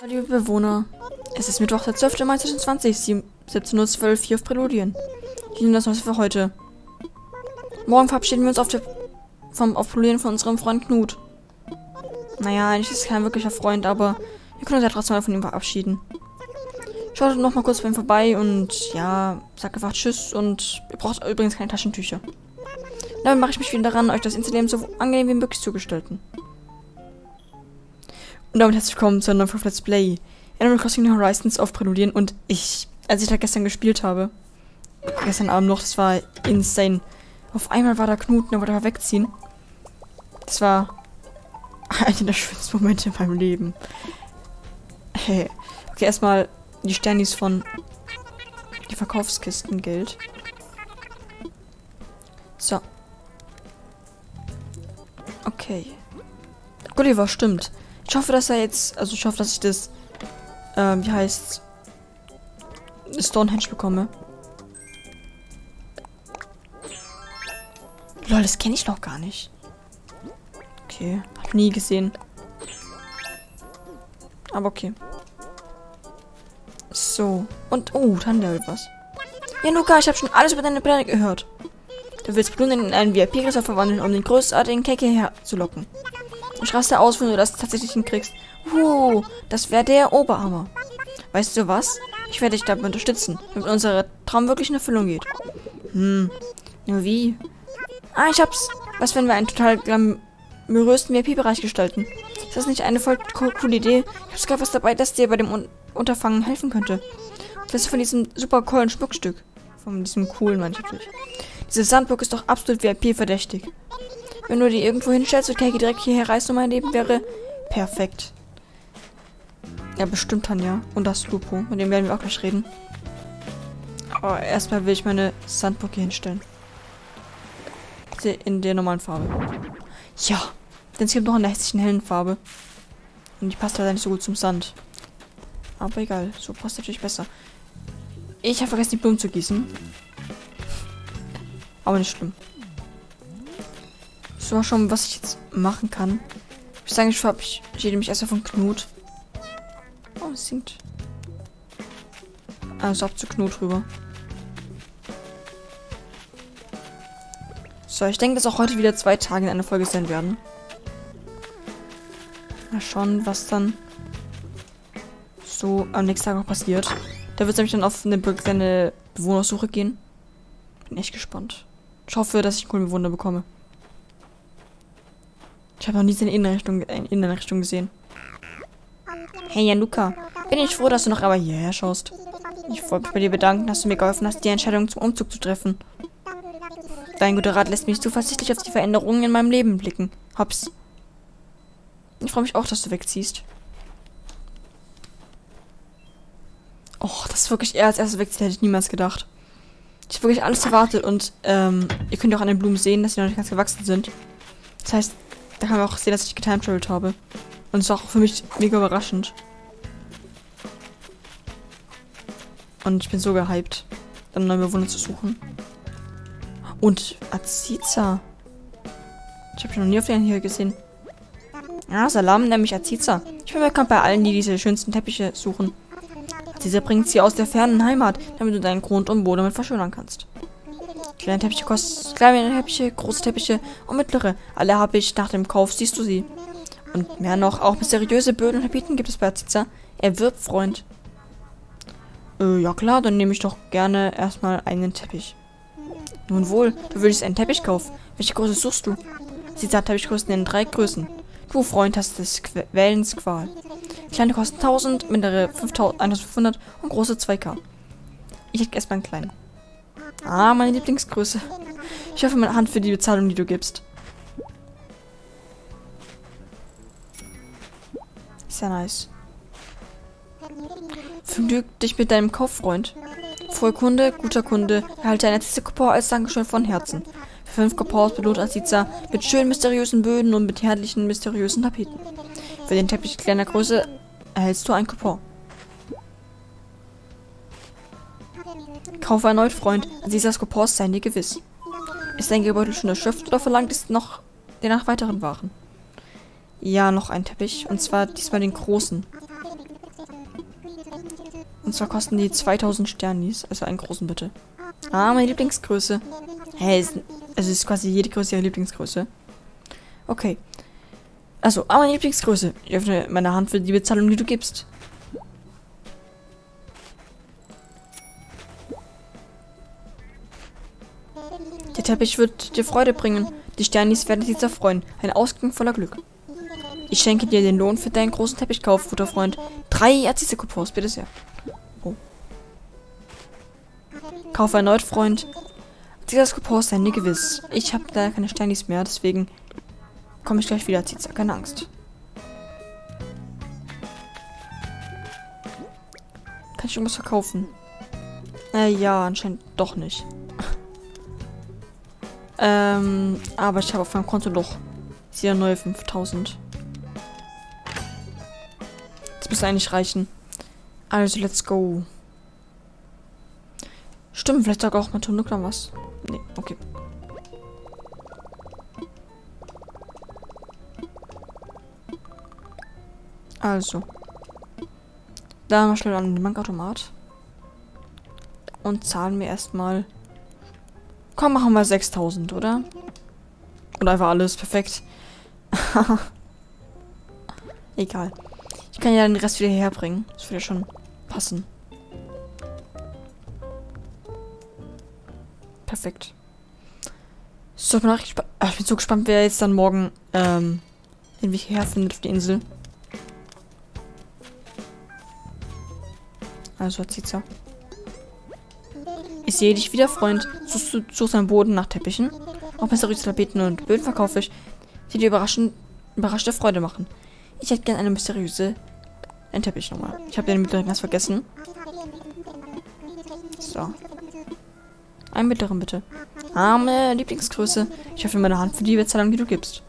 Liebe Bewohner, es ist Mittwoch, der 12. Mai 2020, 17:12 Uhr, 4 auf Präludien. Hier sind das Neueste für heute. Morgen verabschieden wir uns auf Präludien von unserem Freund Knut. Naja, eigentlich ist es kein wirklicher Freund, aber wir können uns ja trotzdem mal von ihm verabschieden. Schaut noch mal kurz bei ihm vorbei und ja, sagt einfach Tschüss und ihr braucht übrigens keine Taschentücher. Damit mache ich mich wieder daran, euch das Installieren so angenehm wie möglich zu gestalten. Und damit herzlich willkommen zu einem neuen Let's Play Animal Crossing New Horizons auf Präludien. Und als ich da gestern gespielt habe, gestern Abend noch, das war insane. Auf einmal war da Knut und er wollte wegziehen. Das war einer der schönsten Momente in meinem Leben. Hey. Okay, erstmal die Sternis von die Verkaufskisten Geld. So. Okay. Gulliver, stimmt. Ich hoffe, dass er jetzt, also ich hoffe, dass ich das, wie heißt's, Stonehenge bekomme. Lol, das kenne ich noch gar nicht. Okay, hab nie gesehen. Aber okay. So. Und, oh, Tandel was. Ja, Luca, ich habe schon alles über deine Pläne gehört. Du willst Blumen in einen VIP-Resort verwandeln, um den großartigen Keke herzulocken. Ich raste aus, wenn du das tatsächlich hinkriegst. Das wäre der Oberhammer. Weißt du was? Ich werde dich dabei unterstützen, damit unser Traum wirklich in Erfüllung geht. Nur wie? Ich hab's. Was, wenn wir einen total glamourösen VIP-Bereich gestalten? Ist das nicht eine voll coole Idee? Ich hab sogar was dabei, das dir bei dem Unterfangen helfen könnte. Das ist von diesem super coolen Schmuckstück. Von diesem coolen, meine ich natürlich. Diese Sandburg ist doch absolut VIP-verdächtig. Wenn du die irgendwo hinstellst und Keki direkt hierher reist, um mein Leben wäre perfekt. Ja, bestimmt, Tanja. Und das Lupo. Mit dem werden wir auch gleich reden. Aber erstmal will ich meine Sandburg hier hinstellen. In der normalen Farbe. Ja. Denn es gibt noch eine hässlichen hellen Farbe. Und die passt leider nicht so gut zum Sand. Aber egal. So passt natürlich besser. Ich habe vergessen, die Blumen zu gießen. Aber nicht schlimm. So, mal schauen, was ich jetzt machen kann. Ich sage, ich verabschiede mich erstmal von Knut. Oh, es singt. Also ab zu Knut rüber. So, ich denke, dass auch heute wieder 2 Tage in einer Folge sein werden. Mal schauen, was dann so am nächsten Tag noch passiert. Da wird es nämlich dann auf eine Bewohnersuche gehen. Bin echt gespannt. Ich hoffe, dass ich einen coolen Bewohner bekomme. Ich habe noch nie seine Innenrichtung gesehen. Hey, Januka. Bin ich froh, dass du noch einmal hierher schaust. Ich wollte mich bei dir bedanken, dass du mir geholfen hast, die Entscheidung zum Umzug zu treffen. Dein guter Rat lässt mich zuversichtlich auf die Veränderungen in meinem Leben blicken. Hops. Ich freue mich auch, dass du wegziehst. Och, das ist wirklich er als erstes wegzieht, hätte ich niemals gedacht. Ich habe wirklich alles erwartet und ihr könnt ja auch an den Blumen sehen, dass sie noch nicht ganz gewachsen sind. Das heißt, da kann man auch sehen, dass ich getimtraveled habe. Und es ist auch für mich mega überraschend. Und ich bin so gehypt, dann neue Bewohner zu suchen. Und Aziza. Ich habe schon noch nie auf den hier gesehen. Ja, Salam, nämlich Aziza. Ich bin bekannt bei allen, die diese schönsten Teppiche suchen. Aziza bringt sie aus der fernen Heimat, damit du deinen Grund und Boden damit verschönern kannst. Kleine Teppiche, große Teppiche und mittlere. Alle habe ich nach dem Kauf, siehst du sie. Und mehr noch, auch mysteriöse Böden und Tapeten gibt es bei Aziza. Erwirb Freund. Ja klar, dann nehme ich doch gerne erstmal einen Teppich. Nun wohl, du würdest einen Teppich kaufen. Welche Größe suchst du? Aziza hat Teppichgrößen in 3 Größen. Du, Freund, hast des Quälens Qual. Kleine kosten 1000, mittlere 1500 und große 2K. Ich hätte erstmal einen kleinen. Meine Lieblingsgröße. Ich hoffe meine Hand für die Bezahlung, die du gibst. Ist ja nice. Vergnüg dich mit deinem Kauffreund. Frohe Kunde, guter Kunde, erhalte eine Aziza-Coupon als Dankeschön von Herzen. Für 5 Coupons belohnt Aziza mit schönen mysteriösen Böden und mit herrlichen mysteriösen Tapeten. Für den Teppich kleiner Größe erhältst du ein Coupon. Kaufe erneut, Freund. Azizas Coupons seien dir gewiss. Ist dein Gebeutel schon erschöpft oder verlangt es noch nach weiteren Waren? Ja, noch ein Teppich. Und zwar diesmal den großen. Und zwar kosten die 2000 Sternis. Also einen großen bitte. Ah, meine Lieblingsgröße. Hä, also ist quasi jede Größe ihre Lieblingsgröße. Okay. Also, meine Lieblingsgröße. Ich öffne meine Hand für die Bezahlung, die du gibst. Der Teppich wird dir Freude bringen. Die Sternis werden sich zerfreuen. Ein Ausgang voller Glück. Ich schenke dir den Lohn für deinen großen Teppichkauf, guter Freund. 3 Azizia-Coupons, bitte sehr. Oh. Kaufe erneut, Freund. Dieses Coupon ist nie gewiss. Ich habe da keine Sternis mehr, deswegen komme ich gleich wieder, Azizia. Keine Angst. Kann ich irgendwas verkaufen? Ja, anscheinend doch nicht. Aber ich habe auf meinem Konto doch wieder neue 5000. Das müsste eigentlich reichen. Also, let's go. Stimmt, vielleicht sagt auch mein Tonuklam was. Nee, okay. Also. Da mal schnell an den Bankautomat. Und zahlen wir erstmal. Komm, machen wir 6000, oder? Oder einfach alles. Perfekt. Egal. Ich kann ja den Rest wieder herbringen. Das würde ja schon passen. Perfekt. So, ich bin so gespannt, wer jetzt dann morgen den Weg herfindet auf die Insel. Also, Azizia. Ich sehe dich wieder, Freund. Suchst am Boden nach Teppichen. Auch mysteriöse Tapeten und Böden verkaufe ich, die dir überraschte Freude machen. Ich hätte gerne einen Teppich nochmal. Ich habe den mittleren ganz vergessen. So. Einen mittleren, bitte. Arme Lieblingsgröße. Ich öffne meine Hand für die Bezahlung, die du gibst.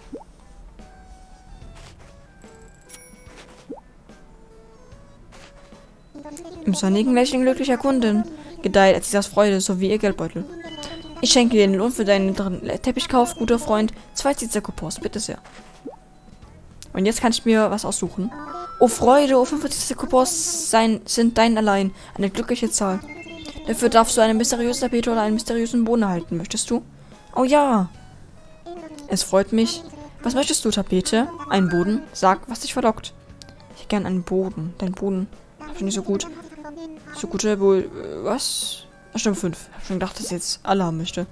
Im sonnigen Lächeln glücklicher Kundin gedeiht als aus Freude, sowie ihr Geldbeutel. Ich schenke dir den Lohn für deinen Teppichkauf, guter Freund. 2 Azizia-Coupons, bitte sehr. Und jetzt kann ich mir was aussuchen. Oh Freude, oh 5 Azizia-Coupons sind dein allein. Eine glückliche Zahl. Dafür darfst du eine mysteriöse Tapete oder einen mysteriösen Boden erhalten. Möchtest du? Oh ja. Es freut mich. Was möchtest du, Tapete? Einen Boden? Sag, was dich verlockt. Ich hätte gern einen Boden. Dein Boden. Hab ich nicht so gut. So gute wohl. Was? Ach, stimmt, 5. Hab schon gedacht, dass ich jetzt alle haben möchte.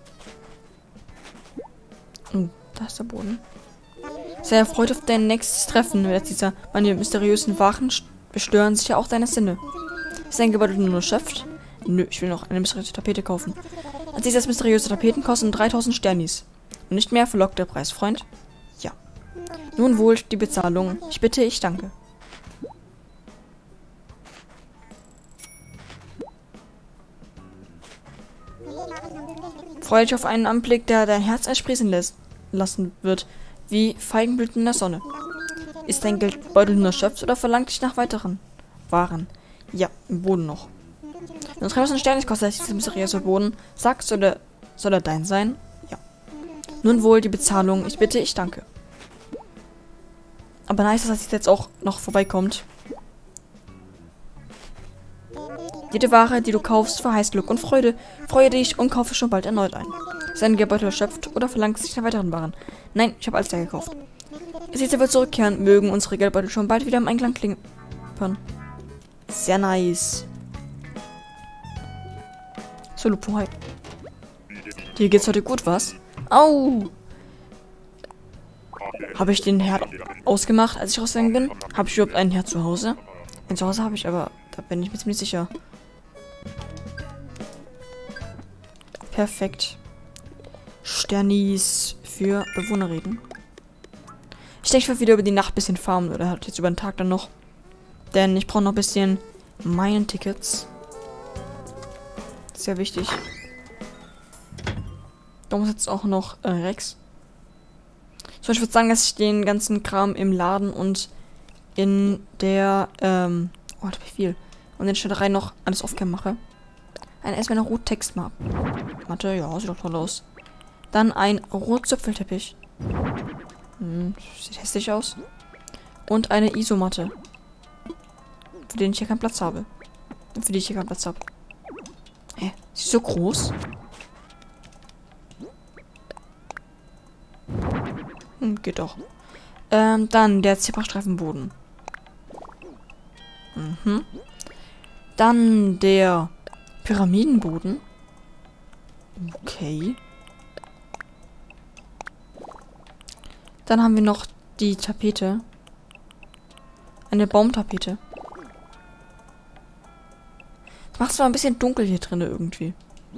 Oh, da ist der Boden. Sei erfreut auf dein nächstes Treffen, dieser meine mysteriösen Wachen bestören sicher auch deine Sinne. Ist dein Gebäude nur erschöpft? Nö, ich will noch eine mysteriöse Tapete kaufen. Als dieses mysteriöse Tapeten kosten 3000 Sternis. Und nicht mehr verlockt der Preis, Freund? Ja. Nun wohl die Bezahlung. Ich bitte, ich danke. Freue dich auf einen Anblick, der dein Herz ersprießen lassen wird, wie Feigenblüten in der Sonne. Ist dein Geldbeutel nur erschöpft oder verlangt dich nach weiteren Waren? Ja, im Boden noch. Nur 3000 Sternis kostet dieser mysteriöse Boden. Sag, soll er dein sein? Ja. Nun wohl die Bezahlung. Ich bitte, ich danke. Aber nice, dass es jetzt auch noch vorbeikommt. Jede Ware, die du kaufst, verheißt Glück und Freude. Freue dich und kaufe schon bald erneut ein. Ist dein Geldbeutel erschöpft oder verlangt sich nach weiteren Waren? Nein, ich habe alles leer gekauft. Jetzt wird zurückkehren, mögen unsere Geldbeutel schon bald wieder im Einklang klingen. Sehr nice. So, Lupo, hi. Dir geht's heute gut, was? Au! Habe ich den Herd ausgemacht, als ich rausgegangen bin? Habe ich überhaupt einen Herd zu Hause? Ein Zuhause habe ich, aber da bin ich mir ziemlich sicher. Perfekt. Sternis für Bewohner reden. Ich denke, ich werde wieder über die Nacht ein bisschen farmen oder halt jetzt über den Tag dann noch. Denn ich brauche noch ein bisschen Meilen-Tickets. Sehr wichtig. Da muss jetzt auch noch Rex. So, ich würde sagen, dass ich den ganzen Kram im Laden und in der, oh, das viel. Und in der Städterei noch alles off-cam mache. Erstmal eine Rottextmatte. Ja, sieht doch toll aus. Dann ein Rotzöpfelteppich. Sieht hässlich aus. Und eine Isomatte. Für den ich hier keinen Platz habe. Für die ich hier keinen Platz habe. Hä? Sie ist so groß? Geht doch. Dann der Zebrastreifenboden. Dann der Pyramidenboden. Okay. Dann haben wir noch die Tapete. Eine Baumtapete. Macht es zwar ein bisschen dunkel hier drin irgendwie.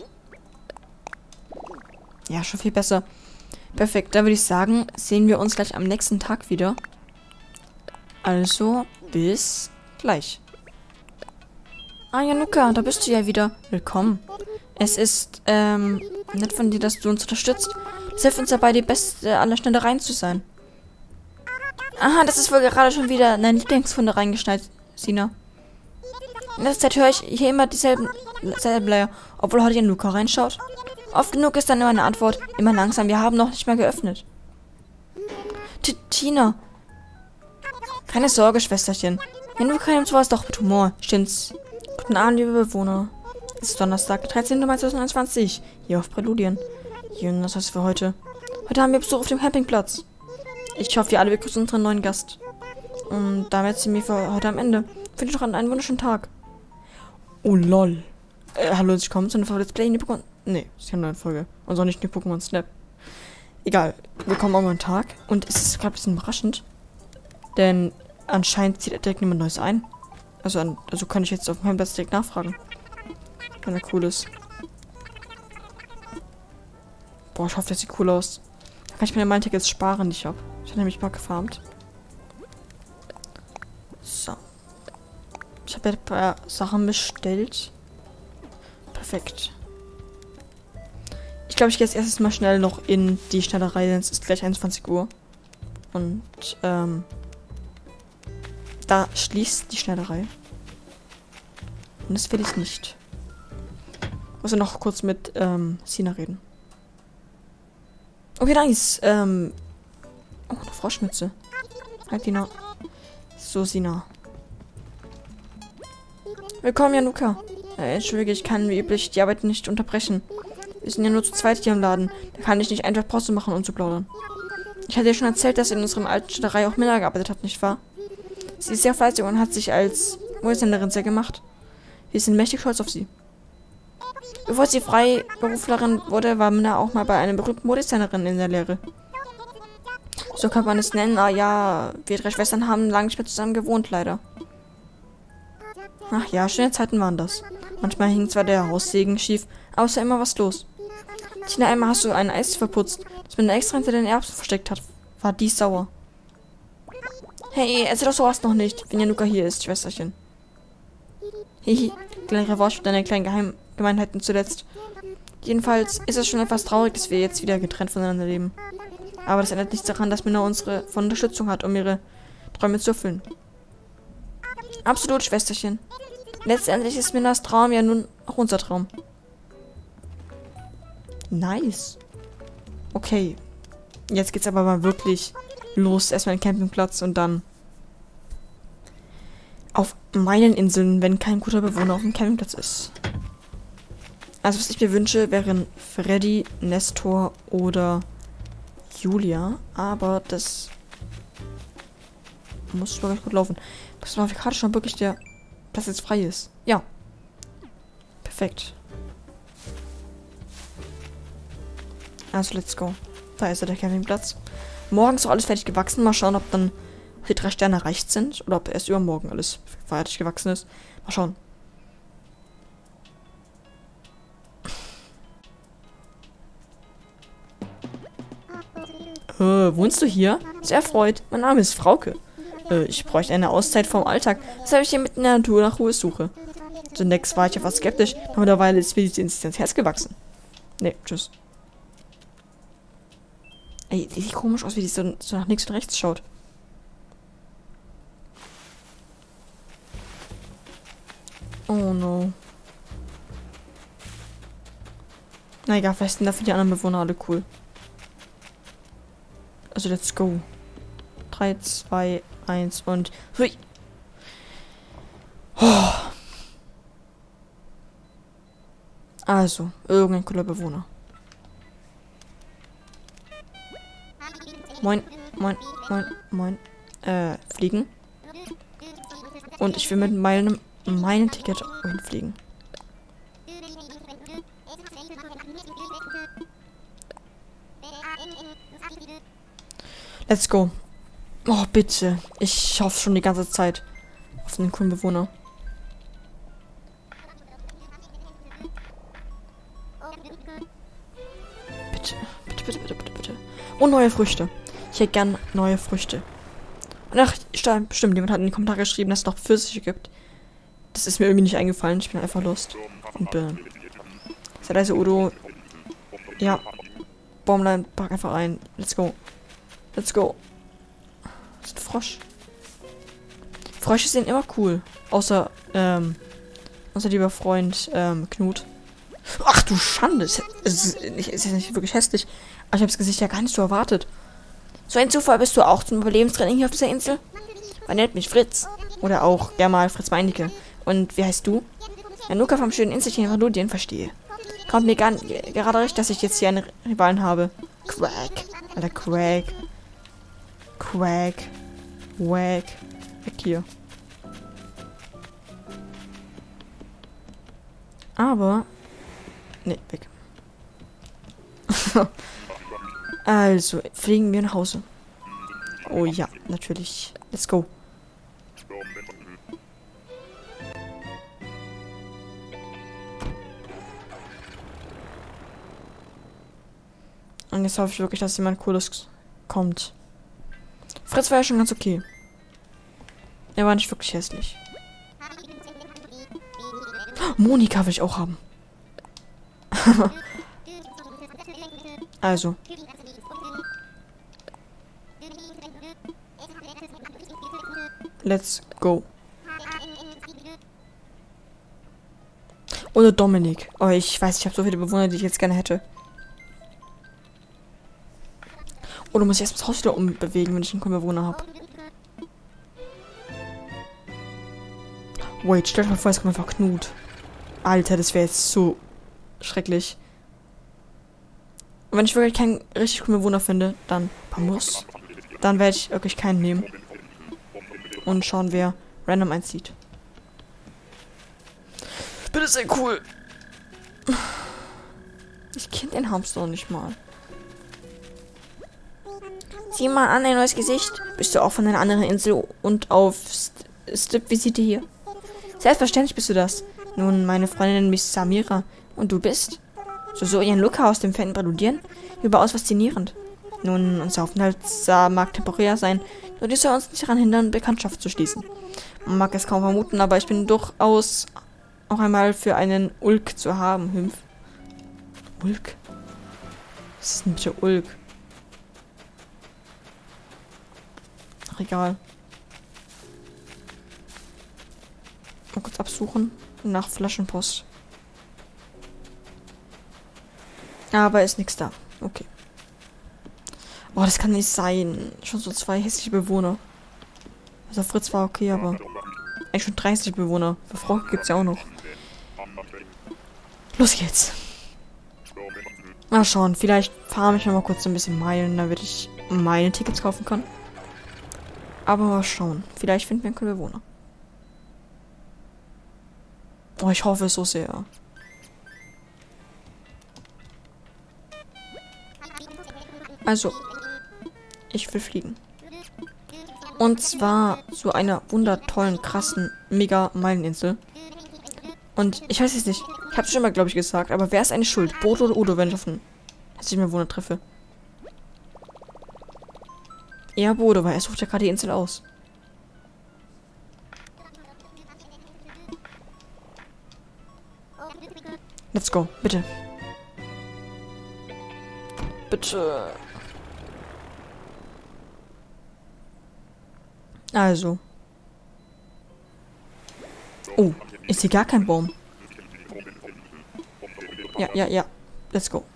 Ja, schon viel besser. Perfekt, dann würde ich sagen, sehen wir uns gleich am nächsten Tag wieder. Also, bis gleich. Ah, Januka, da bist du ja wieder. Willkommen. Es ist, nett von dir, dass du uns unterstützt. Es hilft uns dabei, die beste aller Schneidereien zu sein. Aha, das ist wohl gerade schon wieder in deine Lieblingsfunde reingeschneit, Sina. In letzter Zeit höre ich hier immer dieselben Leier, obwohl heute Januka reinschaut. Oft genug ist dann immer eine Antwort. Immer langsam, wir haben noch nicht mal geöffnet. Tina. Keine Sorge, Schwesterchen. Januka nimmt sowas doch mit Humor. Stimmt's. Guten Abend, liebe Bewohner. Es ist Donnerstag, 13. Mai 2021. Hier auf Präludien. Und das heißt für heute. Heute haben wir Besuch auf dem Campingplatz. Ich hoffe, ihr alle begrüßen unseren neuen Gast. Und damit sind wir für heute am Ende. Ich wünsche noch einen wunderschönen Tag. Oh lol. Hallo, ich komme zu einer Folge Let's Play in die Pokémon. Nee, ist keine neue Folge. Und auch nicht in die Pokémon Snap. Egal. Wir kommen auch mal einen Tag. Und es ist gerade ein bisschen überraschend. Denn anscheinend zieht direkt niemand Neues ein. Also kann ich jetzt auf meinem Platz direkt nachfragen. Wenn er cool ist. Boah, ich hoffe, das sieht cool aus. Da kann ich meine Mine-Tickets sparen, die ich habe. Ich habe nämlich mal gefarmt. So. Ich habe ein paar Sachen bestellt. Perfekt. Ich glaube, ich gehe jetzt erstes mal schnell noch in die Schneiderei, denn es ist gleich 21 Uhr. Und, da schließt die Schneiderei. Und das will ich nicht. Ich muss ja noch kurz mit, Sina reden. Okay, nice. Oh, eine Froschmütze. Halt, Tina. So, Sina. Willkommen, Januka. Entschuldige, ich kann wie üblich die Arbeit nicht unterbrechen. Wir sind ja nur zu zweit hier im Laden. Da kann ich nicht einfach Pause machen, um zu plaudern. Ich hatte dir schon erzählt, dass in unserem alten Schneiderei auch Miller gearbeitet hat, nicht wahr? Sie ist sehr fleißig und hat sich als Modesänderin sehr gemacht. Wir sind mächtig stolz auf sie. Bevor sie Freiberuflerin wurde, war Minna auch mal bei einer berühmten Modedesignerin in der Lehre. So kann man es nennen. Ah ja, wir drei Schwestern haben lange nicht mehr zusammen gewohnt, leider. Ach ja, schöne Zeiten waren das. Manchmal hing zwar der Haussegen schief, aber es war immer was los. Tina, einmal hast du ein Eis verputzt, das Minna extra hinter den Erbsen versteckt hat. War die sauer. Hey, erzähl doch sowas noch nicht, wenn Januka hier ist, Schwesterchen. Hihi, kleine Revanche für deine kleinen Gemeinheiten zuletzt. Jedenfalls ist es schon etwas traurig, dass wir jetzt wieder getrennt voneinander leben. Aber das ändert nichts daran, dass Minna unsere von Unterstützung hat, um ihre Träume zu erfüllen. Absolut, Schwesterchen. Letztendlich ist Minnas Traum ja nun auch unser Traum. Nice. Okay. Jetzt geht's aber mal wirklich los. Erstmal den Campingplatz und dann auf meinen Inseln, wenn kein guter Bewohner auf dem Campingplatz ist. Also was ich mir wünsche, wären Freddy, Nestor oder Julia. Aber das muss wirklich gut laufen. Das war gerade schon wirklich der Platz jetzt frei ist. Ja. Perfekt. Also let's go. Da ist ja der Campingplatz. Morgen ist auch alles fertig gewachsen. Mal schauen, ob dann die 3 Sterne erreicht sind. Oder ob erst übermorgen alles fertig gewachsen ist. Mal schauen. Wohnst du hier? Sehr erfreut. Mein Name ist Frauke. Ich bräuchte eine Auszeit vom Alltag, weshalb ich hier mitten in der Natur nach Ruhe suche. Zunächst war ich etwas skeptisch, aber mittlerweile ist mir die Insistenz ins Herz gewachsen. Nee, tschüss. Ey, die sieht komisch aus, wie die so nach links und rechts schaut. Oh no. Na egal, vielleicht sind dafür die anderen Bewohner alle cool. Also let's go. 3, 2, 1 und... Hui. Oh. Also, irgendein cooler Bewohner. Moin, moin, moin, moin. Fliegen. Und ich will mit meinem Ticket hinfliegen. Let's go. Oh, bitte. Ich hoffe schon die ganze Zeit auf einen coolen Bewohner. Bitte, bitte, bitte, bitte, bitte, bitte. Und neue Früchte. Ich hätte gern neue Früchte. Und ach, stimmt, jemand hat in die Kommentare geschrieben, dass es noch Pfirsiche gibt. Das ist mir irgendwie nicht eingefallen. Ich bin einfach lost. Und sei leise, Udo. Ja. Baumlein, pack einfach ein. Let's go. Let's go. Das ist ein Frosch. Frösche sind immer cool. Außer, unser lieber Freund, Knut. Ach du Schande. Es ist nicht wirklich hässlich. Aber ich habe das Gesicht ja gar nicht so erwartet. So ein Zufall bist du auch zum Überlebenstraining hier auf dieser Insel? Man nennt mich Fritz. Oder auch gerne mal Fritz Meinecke. Und wie heißt du? Ja, Nuka vom schönen Inselchen in Valudien, verstehe. Kommt mir gerade recht, dass ich jetzt hier einen Rivalen habe. Quack. Alter, Quack. Quack. Wack. Weg hier. Aber... Ne, weg. Also, fliegen wir nach Hause. Oh ja, natürlich. Let's go. Und jetzt hoffe ich wirklich, dass jemand Cooles kommt. Fritz war ja schon ganz okay. Er war nicht wirklich hässlich. Monika will ich auch haben. Also. Let's go. Oder Dominik. Oh, ich weiß, ich habe so viele Bewohner, die ich jetzt gerne hätte. Oder muss ich erst das Haus wieder umbewegen, wenn ich einen coolen Bewohner habe? Wait, stell dir mal vor, es kommt einfach Knut. Alter, das wäre jetzt so schrecklich. Und wenn ich wirklich keinen richtig coolen Bewohner finde, dann Bambus. Dann werde ich wirklich keinen nehmen. Und schauen, wer random einzieht. Bitte sehr cool. Ich kenne den Hamster nicht mal. Sieh mal an, ein neues Gesicht. Bist du auch von einer anderen Insel und auf Strip-Visite hier? Selbstverständlich bist du das. Nun, meine Freundin nennt mich Samira. Und du bist? So ihren Luca aus dem fernen Valudien? Überaus faszinierend. Nun, unser Aufenthalt mag temporär sein, nur dies soll uns nicht daran hindern, Bekanntschaft zu schließen. Man mag es kaum vermuten, aber ich bin durchaus auch einmal für einen Ulk zu haben. Ulk? Was ist denn bitte Ulk? Ach, egal. Mal kurz absuchen. Nach Flaschenpost. Aber ist nichts da. Okay. Oh, das kann nicht sein. Schon so 2 hässliche Bewohner. Also Fritz war okay, aber... Eigentlich schon 30 Bewohner. Für Frau gibt's ja auch noch. Los geht's. Mal schauen. Vielleicht farme ich noch mal kurz ein bisschen Meilen, damit ich meine Tickets kaufen kann. Aber mal schauen. Vielleicht finden wir einen coolen Bewohner. Oh, ich hoffe es so sehr. Also, ich will fliegen. Und zwar zu einer wundertollen, krassen, mega Meileninsel. Und ich weiß es nicht. Ich hab's schon mal, glaube ich, gesagt. Aber wer ist eine Schuld? Bodo oder Udo, wenn ich auf einen hässlichen Bewohner treffe? Eher Bodo, weil er sucht ja gerade die Insel aus. Let's go, bitte. Bitte. Also. Oh, ist hier gar kein Baum. Ja, ja, ja. Let's go.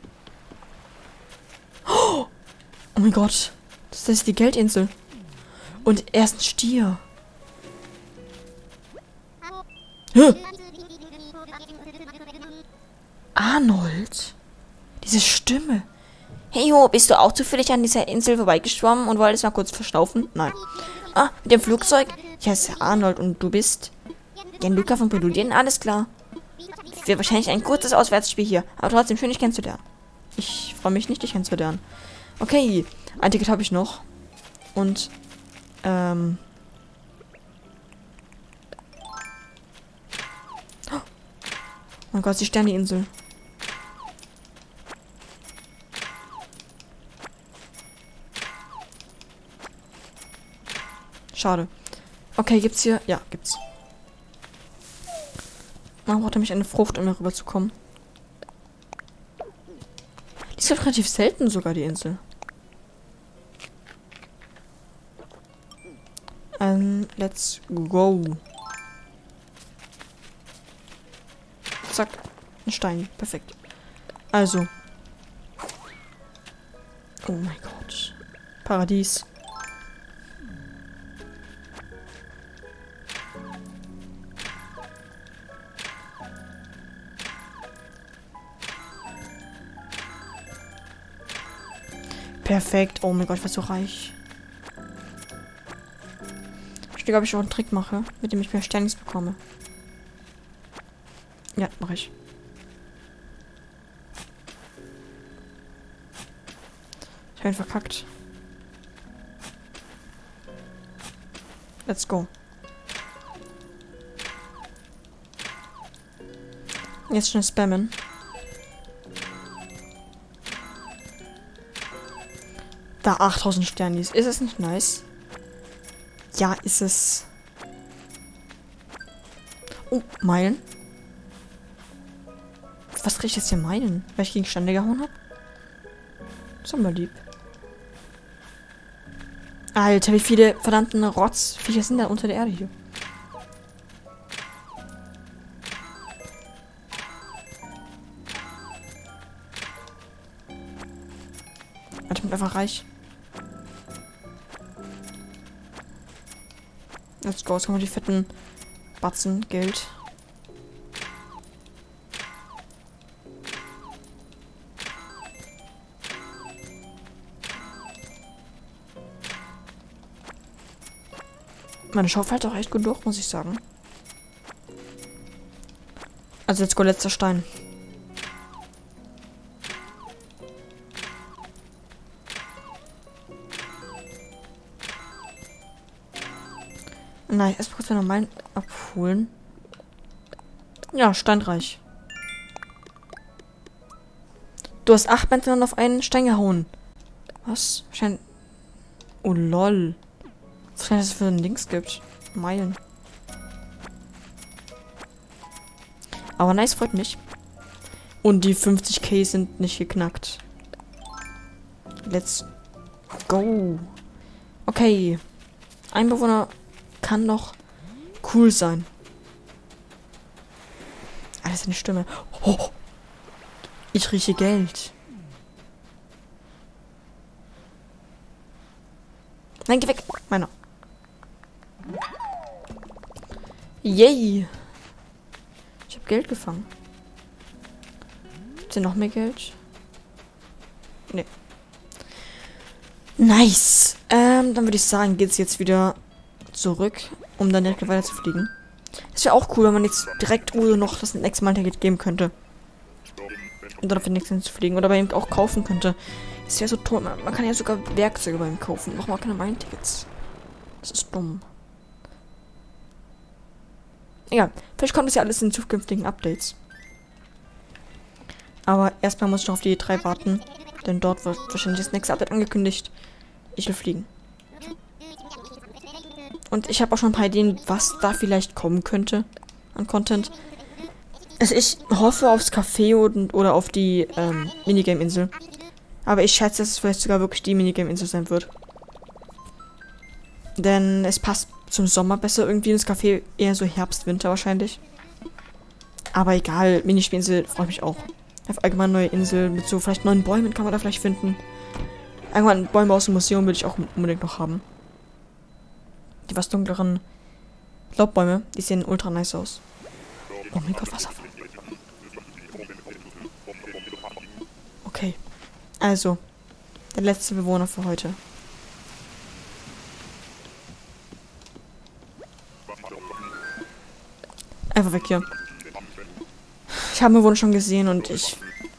Oh mein Gott. Das ist die Geldinsel. Und er ist ein Stier. Hä? Arnold? Diese Stimme. Hey ho, bist du auch zufällig an dieser Insel vorbeigeschwommen und wolltest mal kurz verschnaufen? Nein. Ah, mit dem Flugzeug? Ich heiße Arnold und du bist? Gianluca von Präludien? Alles klar. Wird wahrscheinlich ein kurzes Auswärtsspiel hier, aber trotzdem schön, dich kennenzulernen. Ich freue mich nicht, dich kennenzulernen. Okay, ein Ticket habe ich noch. Und, oh mein Gott, die Sterneninsel. Schade. Okay, gibt's hier? Ja, gibt's. Man braucht nämlich eine Frucht, um hier rüber zu kommen. Die ist halt relativ selten sogar, die Insel. Let's go. Zack. Ein Stein. Perfekt. Also. Oh mein Gott. Paradies. Perfekt. Oh mein Gott, ich war so reich. Ich denke, ob ich auch einen Trick mache, mit dem ich mehr Sternis bekomme. Ja, mache ich. Ich habe ihn verkackt. Let's go. Jetzt schnell spammen. Da 8000 Sternis. Ist es nicht nice? Ja, ist es. Oh, Meilen. Was krieg ich jetzt hier Meilen? Weil ich gegen Stände gehauen habe? Das ist aber lieb. Alter, wie viele verdammten Rotzviecher sind da unter der Erde hier? Alter, ich bin einfach reich. Let's go, jetzt kommen die fetten Batzen Geld. Meine Schaufel hat auch echt gut durch, muss ich sagen. Also let's go, letzter Stein. Nein, erst kurz noch meinen abholen. Ja, standreich. Du hast 8 Mäntel auf einen Stein gehauen. Was? Scheint. Oh lol. Was scheint es für ein Dings gibt. Meilen. Aber nice, freut mich. Und die 50k sind nicht geknackt. Let's go. Okay. Ein Bewohner kann doch cool sein. Alles eine Stimme. Oh, ich rieche Geld. Nein, geh weg. Meiner. Yay. Ich habe Geld gefangen. Ist hier noch mehr Geld? Nee. Nice. Dann würde ich sagen, geht's jetzt wieder zurück, um dann direkt weiter zu fliegen. Das wäre auch cool, wenn man jetzt direkt Udo noch das nächste Mal Ticket geben könnte. Und dann auf den nächsten zu fliegen. Oder bei ihm auch kaufen könnte. Das wäre so toll. Man kann ja sogar Werkzeuge bei ihm kaufen. Nochmal keine Meilen-Tickets. Das ist dumm. Egal. Vielleicht kommt das ja alles in zukünftigen Updates. Aber erstmal muss ich noch auf die E3 warten. Denn dort wird wahrscheinlich das nächste Update angekündigt. Ich will fliegen. Und ich habe auch schon ein paar Ideen, was da vielleicht kommen könnte an Content. Also ich hoffe aufs Café oder auf die Minigame-Insel. Aber ich schätze, dass es vielleicht sogar wirklich die Minigame-Insel sein wird. Denn es passt zum Sommer besser irgendwie ins Café. Eher so Herbst, Winter wahrscheinlich. Aber egal, Minispielinsel freue mich auch. Auf allgemein neue Insel mit so vielleicht neuen Bäumen kann man da vielleicht finden. Irgendwann Bäume aus dem Museum will ich auch unbedingt noch haben. Die was dunkleren Laubbäume, die sehen ultra nice aus. Oh mein Gott, Wasserfall. Also, der letzte Bewohner für heute. Einfach weg hier. Ich habe Bewohner schon gesehen und ich...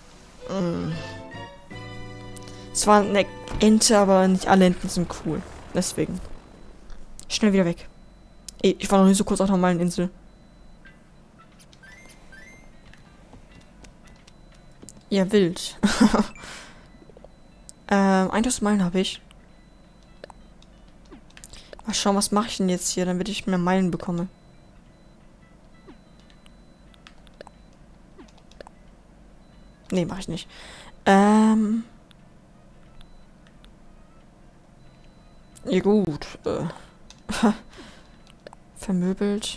Es war eine Ente, aber nicht alle Enten sind cool. Deswegen. Schnell wieder weg. Ey, ich war noch nicht so kurz auf der normalen Insel. Ja, wild. 1000 Meilen habe ich. Mal schauen, was mache ich denn jetzt hier, damit ich mehr Meilen bekomme. Nee, mache ich nicht. Ja gut. Vermöbelt.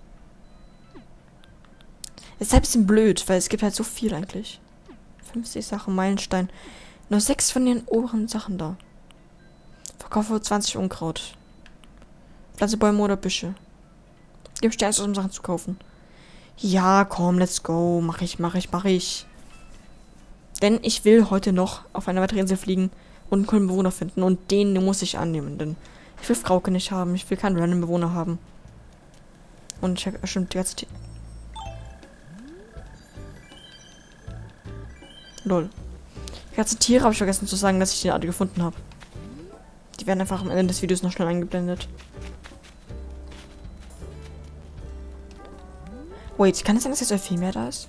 Ist halt ein bisschen blöd, weil es gibt halt so viel eigentlich. 50 Sachen, Meilenstein. Nur 6 von den oberen Sachen da. Verkaufe 20 Unkraut. Pflanze Bäume oder Büsche. Gib Sterne, um Sachen zu kaufen. Ja, komm, let's go. Mach ich. Denn ich will heute noch auf eine weitere Insel fliegen und einen coolen Bewohner finden. Und den muss ich annehmen, denn ich will Frauke nicht haben. Ich will keinen random Bewohner haben. Und ich habe bestimmt die ganze Zeit... Lol. Die ganzen Tiere habe ich vergessen zu sagen, dass ich die alle gefunden habe. Die werden einfach am Ende des Videos noch schnell eingeblendet. Wait, kann es sein, dass jetzt viel mehr da ist?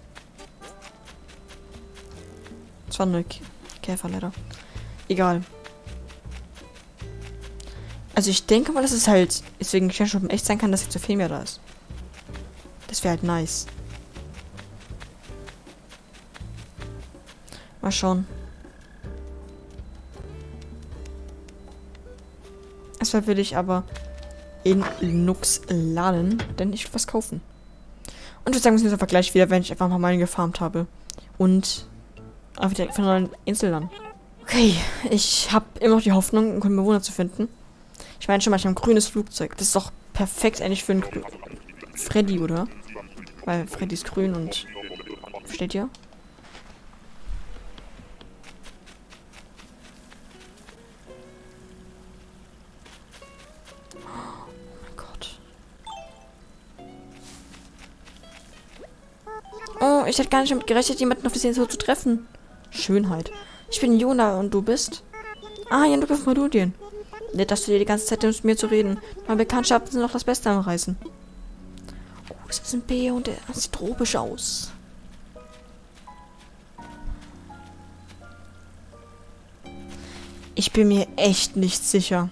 Das war nur Käfer leider. Egal. Also ich denke mal, dass es halt deswegen schon echt sein kann, dass jetzt so viel mehr da ist. Das wäre halt nice. Mal schauen. Erstmal will ich aber in Nux laden, denn ich will was kaufen. Und ich würde sagen, wir sehen uns einfach gleich wieder, wenn ich einfach mal Meilen gefarmt habe. Und einfach direkt von einer neuen Insel dann. Okay, ich habe immer noch die Hoffnung, einen coolen Bewohner zu finden. Ich meine schon mal, ich habe ein grünes Flugzeug. Das ist doch perfekt eigentlich für einen Freddy, oder? Weil Freddy ist grün und... Versteht ihr? Oh, ich hätte gar nicht damit gerechnet, jemanden auf der Insel zu treffen. Schönheit. Ich bin Jona und du bist? Ah, Jan, du bist Modulien. Nett, dass du dir die ganze Zeit mit mir zu reden. Meine Bekanntschaften sind noch das Beste am Reisen. Oh, das ist ein Bär und der sieht tropisch aus. Ich bin mir echt nicht sicher.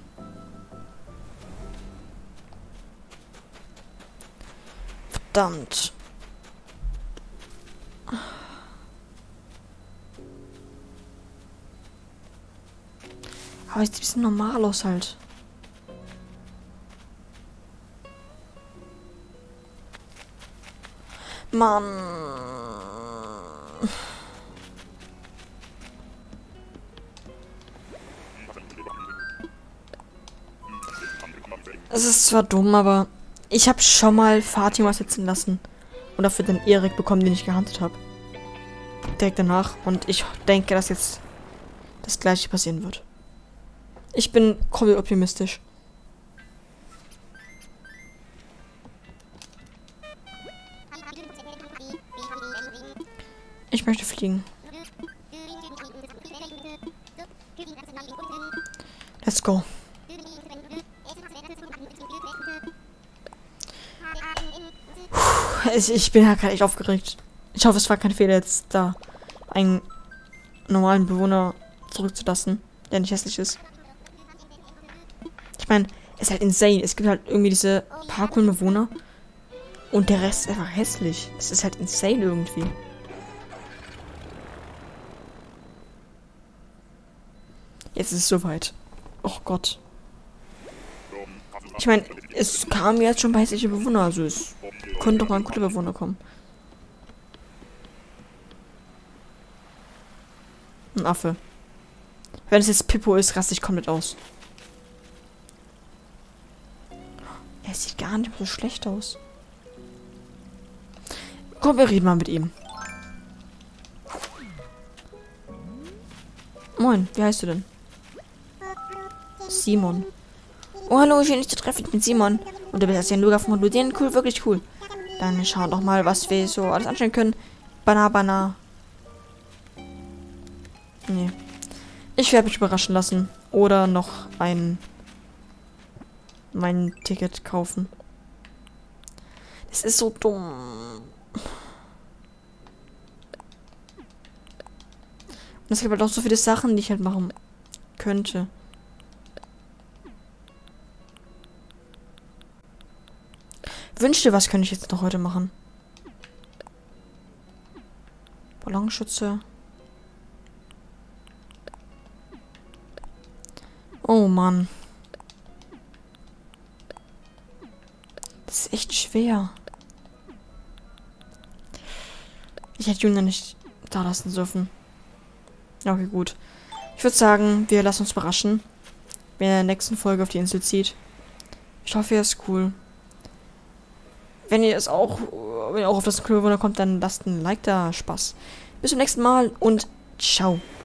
Verdammt. Aber es sieht ein bisschen normal aus halt. Mann. Es ist zwar dumm, aber ich habe schon mal Fatima sitzen lassen. Und dafür den Erik bekommen, den ich gehandelt habe. Direkt danach. Und ich denke, dass jetzt das gleiche passieren wird. Ich bin komplett optimistisch. Ich möchte fliegen. Let's go. Ich bin ja gerade echt aufgeregt. Ich hoffe, es war kein Fehler, jetzt da einen normalen Bewohner zurückzulassen, der nicht hässlich ist. Ich meine, es ist halt insane. Es gibt halt irgendwie diese paar coolen Bewohner und der Rest ist einfach hässlich. Es ist halt insane irgendwie. Jetzt ist es soweit. Oh Gott. Ich meine, es kamen jetzt schon hässliche Bewohner, also es können doch mal gute Bewohner kommen. Ein Affe. Wenn es jetzt Pippo ist, raste ich komplett aus. Er sieht gar nicht so schlecht aus. Komm, wir reden mal mit ihm. Moin, wie heißt du denn? Simon. Oh, hallo, schön, dich zu treffen. Ich bin Simon. Und du bist jetzt ein Luga von Ludien. Cool, wirklich cool. Dann schauen doch mal, was wir so alles anstellen können. Bana. Nee. Ich werde mich überraschen lassen. Oder noch mein Ticket kaufen. Das ist so dumm. Und es gibt halt auch so viele Sachen, die ich halt machen könnte. Wünschte, was könnte ich jetzt noch heute machen? Ballonschütze. Oh Mann. Das ist echt schwer. Ich hätte Juna nicht da lassen dürfen. Okay, gut. Ich würde sagen, wir lassen uns überraschen, wenn er in der nächsten Folge auf die Insel zieht. Ich hoffe, er ist cool. Wenn ihr auch auf das Klöwunder kommt, dann lasst ein Like da. Spaß. Bis zum nächsten Mal und ciao.